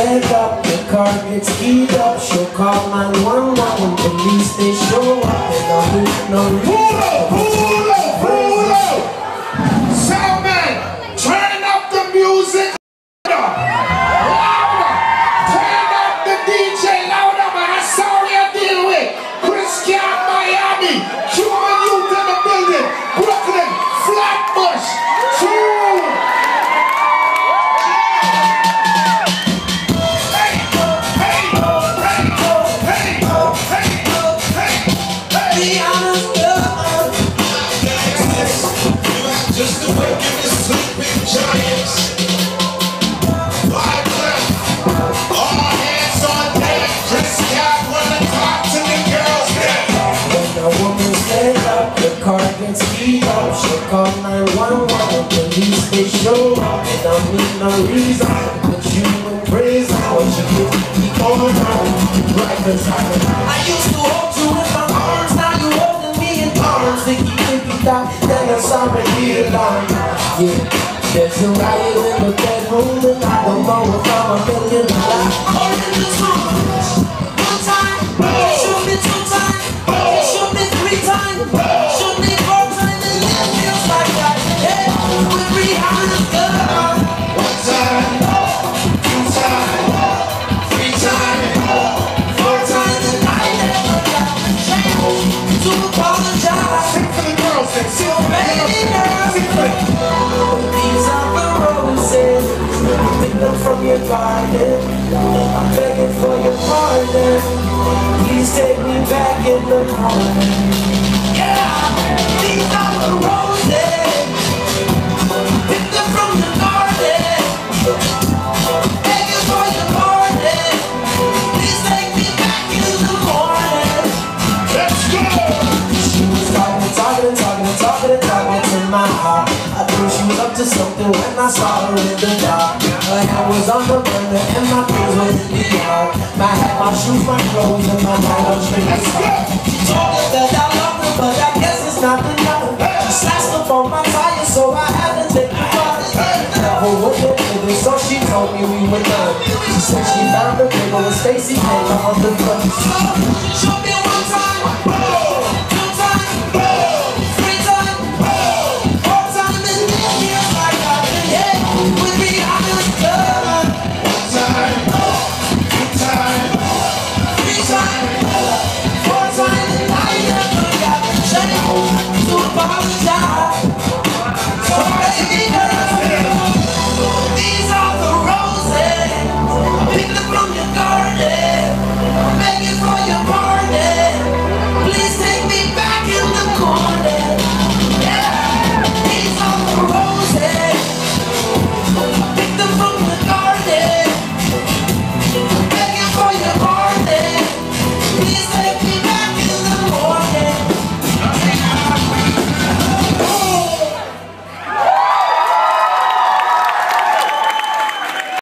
set up, the car gets keyed up. She'll call 911 when police they show up. And I'll need no Pull up! Sound man, turn up the music louder! Turn up the DJ louder, man. That's how we are dealing with Chris Camp, Miami, Cuban youth in the building, Brooklyn, Flatbush, True. Just the way you sleeping giants. Wide left, all hands on deck. Chris Cap wanna talk to the girls there. When a woman set up, the car gets keyed up. She'll call 911 when police they show up. And I need no reason to put you in prison. What you get to keep on around, right beside me. I used to hold you in my arms, now you holding me in arms. Then I saw me here alone. Yeah, there's a riot in the bedroom, and I don't know if I'm a million alive or in this room. One time, shoot me 2 times, shoot me 3 times, shoot me 4 times, and it feels like that. Yeah, we're behind the gun. 1 time, 2 times, 3 times, 4 times, and I never got the chance to apologize. Sing for the girls, So many girls, these are the roses, pick them from your garden. I'm begging for your pardon. Please take me back in the morning. Yeah, these are the roses, pick them from your garden. Begging for your pardon. Please take me back in the morning. let's go! She was talking to my heart. I knew she was up to something when I saw her in the dark. Her hair was on the burner and my clothes were in the yard. My hat, my shoes, my clothes, and my mind on straight. She told me that I love her, but I guess it's not enough. She slashed up on my tire, so I had to take the car. Never would have did it, so she told me we were done. She said she found a girl with Stacy Taylor on the front. Show me